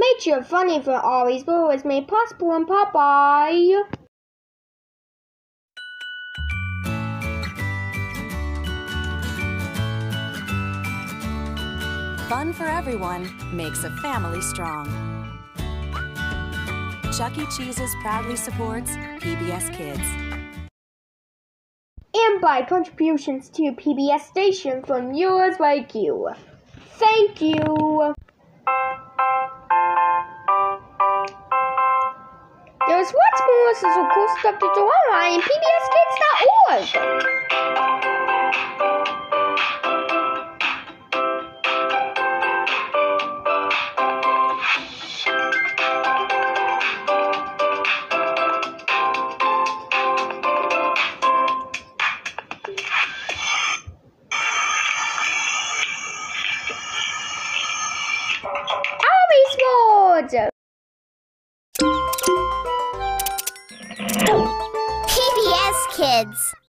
Make sure funding for Ari's Bowl is made possible in part by Fun for everyone makes a family strong. Chuck E. Cheese's proudly supports PBS Kids. And by contributions to PBS station from viewers like you. Thank you! There's lots more so cool stuff to do online at pbskids.org. PBS Kids.